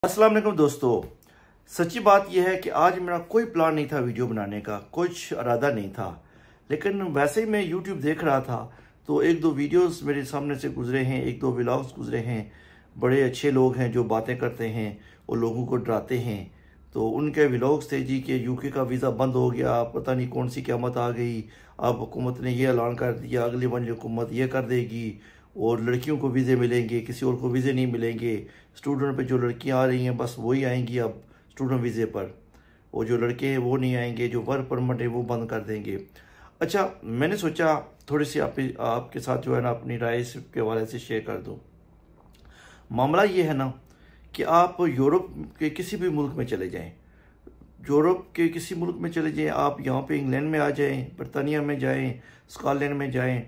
अस्सलाम वालेकुम दोस्तों। सच्ची बात यह है कि आज मेरा कोई प्लान नहीं था वीडियो बनाने का, कुछ इरादा नहीं था, लेकिन वैसे ही मैं यूट्यूब देख रहा था तो एक दो वीडियोस मेरे सामने से गुजरे हैं, एक दो व्लॉग्स गुजरे हैं। बड़े अच्छे लोग हैं जो बातें करते हैं और लोगों को डराते हैं। तो उनके व्लॉग्स थे जी कि यूके का वीज़ा बंद हो गया, पता नहीं कौन सी क़यामत आ गई, अब हुकूमत ने यह ऐलान कर दिया अगली वाली हुकूमत ये कर देगी और लड़कियों को वीज़े मिलेंगे, किसी और को वीज़े नहीं मिलेंगे। स्टूडेंट पे जो लड़कियां आ रही हैं बस वही आएंगी अब स्टूडेंट वीज़े पर, और जो लड़के हैं वो नहीं आएंगे, जो वर्क परमिट है वो बंद कर देंगे। अच्छा, मैंने सोचा थोड़ी सी आपके साथ जो है ना अपनी राय इसके हवाले से शेयर कर दूँ। मामला ये है ना कि आप यूरोप के किसी भी मुल्क में चले जाएं, यूरोप के किसी मुल्क में चले जाएं, आप यहाँ पे इंग्लैंड में आ जाएं, बरतानिया में जाएं, स्कॉटलैंड में जाएं,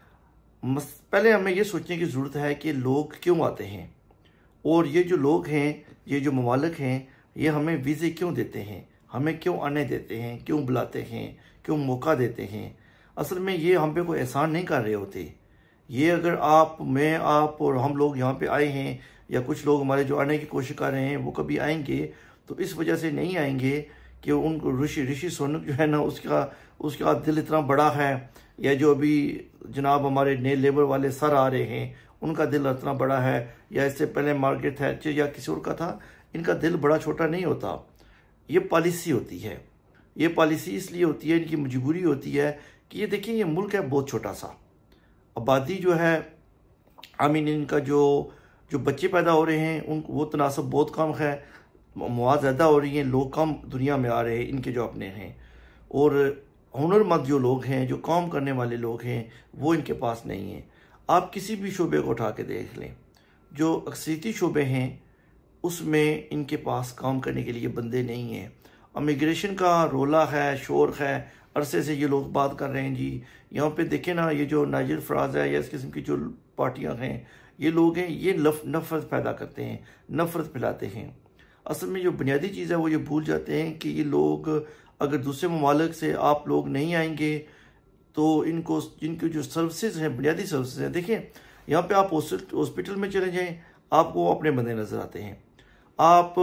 पहले हमें ये सोचने की ज़रूरत है कि लोग क्यों आते हैं और ये जो लोग हैं, ये जो ममालिक हैं, ये हमें वीज़े क्यों देते हैं, हमें क्यों आने देते हैं, क्यों बुलाते हैं, क्यों मौका देते हैं। असल में ये हम पे कोई एहसान नहीं कर रहे होते। ये अगर आप और हम लोग यहाँ पे आए हैं या कुछ लोग हमारे जो आने की कोशिश कर रहे हैं वो कभी आएंगे तो इस वजह से नहीं आएंगे कि उनको ऋषि सुनक जो है ना उसका दिल इतना बड़ा है, या जो अभी जनाब हमारे नए लेबर वाले सर आ रहे हैं उनका दिल इतना बड़ा है, या इससे पहले मार्केट थैचर या किसी और का था, इनका दिल बड़ा छोटा नहीं होता। ये पॉलिसी होती है, ये पॉलिसी इसलिए होती है, इनकी मजबूरी होती है कि ये देखिए ये मुल्क है बहुत छोटा सा, आबादी जो है आमीन इनका जो बच्चे पैदा हो रहे हैं उन वो तनासब बहुत कम है, मवाद ज़्यादा हो रही हैं, लोग कम दुनिया में आ रहे हैं इनके जो अपने हैं, और हुनरमंद जो लोग हैं, जो काम करने वाले लोग हैं वो इनके पास नहीं हैं। आप किसी भी शोबे को उठा के देख लें, जो अक्सरियती शोबे हैं उसमें इनके पास काम करने के लिए बंदे नहीं हैं। इमिग्रेशन का रोला है, शोर है, अरसे से ये लोग बात कर रहे हैं जी। यहाँ पे देखें ना, ये जो नाजिर फराज है या इस किस्म की जो पार्टियाँ हैं, ये लोग हैं, ये नफ़रत पैदा करते हैं, नफ़रत फैलाते हैं। असल में जो बुनियादी चीज़ है वो ये भूल जाते हैं कि ये लोग अगर दूसरे ममालिक से आप लोग नहीं आएंगे तो इनकी जो सर्विसेज हैं, बुनियादी सर्विसेज हैं, देखिए यहाँ पे आप हॉस्पिटल में चले जाएं आपको अपने बंदे नज़र आते हैं। आप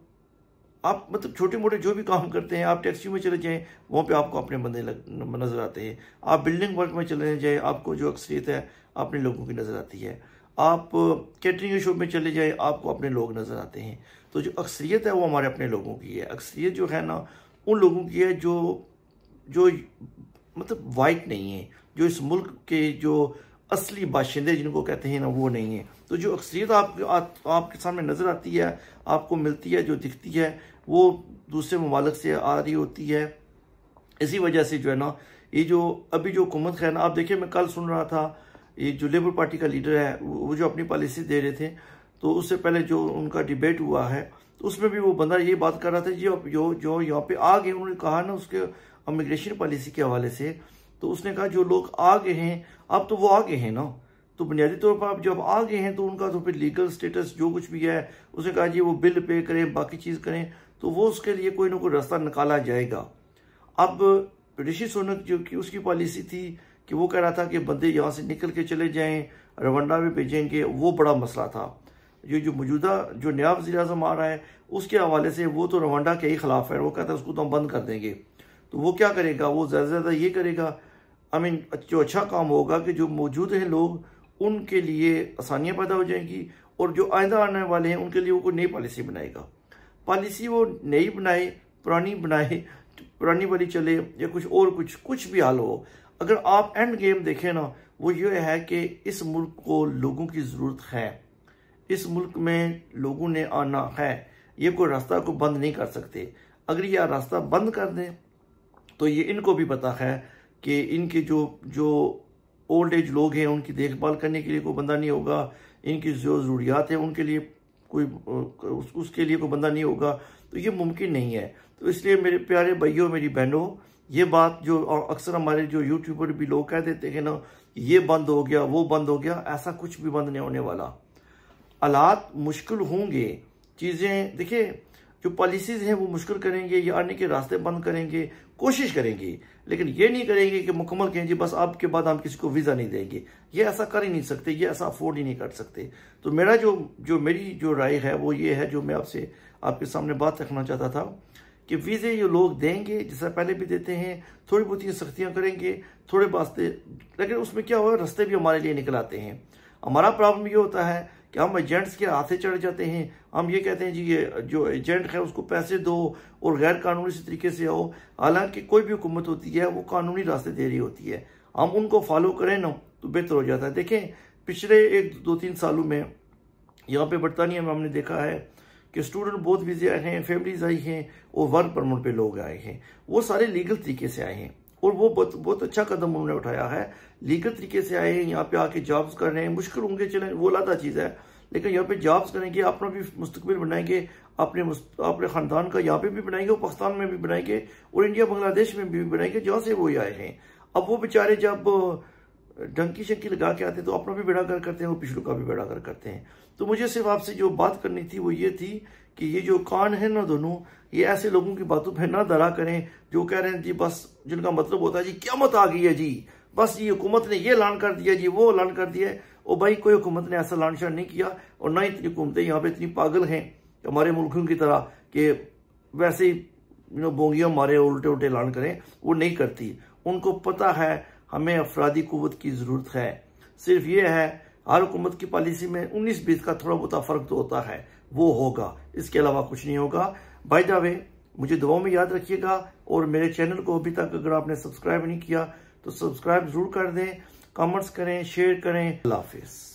मतलब छोटे मोटे जो भी काम करते हैं, आप टैक्सी में चले जाएं वहाँ पे आपको अपने बंदे नज़र आते हैं। आप बिल्डिंग वर्क में चले जाएं आपको जो अक्सरियत है अपने लोगों की नज़र आती है। आप कैटरिंग शॉप में चले जाएं आपको अपने लोग नज़र आते हैं। तो जो अक्सरियत है वो हमारे अपने लोगों की है। अक्सरियत जो है ना उन लोगों की है जो मतलब वाइट नहीं है, जो इस मुल्क के जो असली बाशिंदे जिनको कहते हैं ना वो नहीं है। तो जो अक्सरियत आपके सामने नज़र आती है, आपको मिलती है, जो दिखती है, वो दूसरे ममालिक से आ रही होती है। इसी वजह से जो है ना ये जो अभी जो हुकूमत है ना, आप देखिए मैं कल सुन रहा था ये जो लेबर पार्टी का लीडर है वो जो अपनी पॉलिसी दे रहे थे, तो उससे पहले जो उनका डिबेट हुआ है तो उसमें भी वो बंदा ये बात कर रहा था जो यहाँ पे आ गए, उन्होंने कहा ना उसके इमिग्रेशन पॉलिसी के हवाले से, तो उसने कहा जो लोग आ गए हैं अब तो वो आ गए हैं ना, तो बुनियादी तौर पर आप जब आ गए हैं तो उनका तो फिर लीगल स्टेटस जो कुछ भी है, उसने कहा जी वो बिल पे करें, बाकी चीज़ करें, तो वो उसके लिए कोई ना कोई रास्ता निकाला जाएगा। अब ऋषि सुनक जो कि उसकी पॉलिसी थी कि वो कह रहा था कि बंदे यहाँ से निकल के चले जाएं, रवांडा में भेजेंगे, वो बड़ा मसला था। ये जो मौजूदा जो नया वज़ीर आज़म आ रहा है उसके हवाले से वो तो रवांडा के ही खिलाफ है, वो कहता है उसको तो हम बंद कर देंगे। तो वो क्या करेगा, वो ज़्यादा से ज़्यादा ये करेगा, जो अच्छा काम होगा कि जो मौजूद हैं लोग उनके लिए आसानियाँ पैदा हो जाएंगी, और जो आइंदा आने वाले हैं उनके लिए वो कोई नई पॉलिसी बनाएगा। पॉलिसी वो नई बनाए, पुरानी वाली चले या कुछ भी हाल हो, अगर आप एंड गेम देखें ना वो ये है कि इस मुल्क को लोगों की ज़रूरत है, इस मुल्क में लोगों ने आना है, ये कोई रास्ता को बंद नहीं कर सकते। अगर ये रास्ता बंद कर दें तो ये इनको भी पता है कि इनके जो ओल्ड एज लोग हैं उनकी देखभाल करने के लिए कोई बंदा नहीं होगा, इनकी जो ज़रूरियात है उनके लिए उसके लिए कोई बंदा नहीं होगा, तो ये मुमकिन नहीं है। तो इसलिए मेरे प्यारे भाइयों, मेरी बहनों, ये बात जो अक्सर हमारे जो यूट्यूबर भी लोग कह देते हैं ना ये बंद हो गया, वो बंद हो गया, ऐसा कुछ भी बंद नहीं होने वाला। हालात मुश्किल होंगे, चीज़ें देखिए जो पॉलिसीज हैं वो मुश्किल करेंगे या आने के रास्ते बंद करेंगे, कोशिश करेंगे, लेकिन ये नहीं करेंगे कि मुकम्मल कहें जी बस आपके बाद हम किसी को वीज़ा नहीं देंगे। ये ऐसा कर ही नहीं सकते, ये ऐसा अफोर्ड ही नहीं कर सकते। तो मेरा मेरी जो राय है वो ये है, जो मैं आपके सामने बात रखना चाहता था कि वीज़े ये लोग देंगे, जैसा पहले भी देते हैं, थोड़ी बहुत सख्तियाँ करेंगे, थोड़े वास्ते, लेकिन उसमें क्या हुआ, रास्ते भी हमारे लिए निकल आते हैं। हमारा प्रॉब्लम ये होता है कि हम एजेंट्स के हाथे चढ़ जाते हैं। हम ये कहते हैं जी ये जो एजेंट है उसको पैसे दो और गैर कानूनी तरीके से आओ, हालांकि कोई भी हुकूमत होती है वो कानूनी रास्ते दे रही होती है, हम उनको फॉलो करें ना तो बेहतर हो जाता है। देखें पिछले 1-2-3 सालों में यहाँ पे बरतानिया में हमने देखा है कि स्टूडेंट बहुत वीज़े आए हैं, फैमिलीज आई हैं और वर्क परमिट पे लोग आए हैं, वो सारे लीगल तरीके से आए हैं और वो बहुत अच्छा कदम उन्होंने उठाया है। लीगल तरीके से आए हैं, यहाँ पे आके जॉब्स कर रहे हैं, मुश्किल होंगे चलें वो अलग चीज़ है, लेकिन यहाँ पे जॉब्स करेंगे, अपना भी मुस्तकबिल बनाएंगे, अपने ख़ानदान का यहाँ पे भी बनाएंगे, पाकिस्तान में भी बनाएंगे और इंडिया बांग्लादेश में भी बनाएंगे जहाँ से वो आए हैं। अब वो बेचारे जब डंकी शंकी लगा के आते हैं तो अपना भी बेड़ा कर करते हैं और पिछलों का भी बेड़ा कर करते हैं। तो मुझे सिर्फ आपसे जो बात करनी थी वो ये थी कि ये जो कान है ना दोनों, ये ऐसे लोगों की बातों पर ना दरा करें जो कह रहे हैं जी बस, जिनका मतलब होता है जी क़यामत आ गई है जी, बस ये हुकूमत ने ये ऐलान कर दिया जी, वो ऐलान कर दिया है। और भाई कोई हुकूमत ने ऐसा ऐलान शान नहीं किया और ना इतनी हुकूमतें यहाँ पे इतनी पागल हैं हमारे मुल्कों की तरह कि वैसे ही बोंगियाँ मारे उल्टे उल्टे ऐलान करें, वो नहीं करती। उनको पता है हमें अफरादी कुव्वत की ज़रूरत है। सिर्फ ये है हर हुकूमत की पॉलिसी में 19-20 का थोड़ा बहुत फ़र्क तो होता है, वो होगा, इसके अलावा कुछ नहीं होगा। बाय द वे मुझे दुआओं में याद रखिएगा और मेरे चैनल को अभी तक अगर आपने सब्सक्राइब नहीं किया तो सब्सक्राइब ज़रूर कर दें, कमेंट्स करें, शेयर करें। अल्लाह हाफिज़।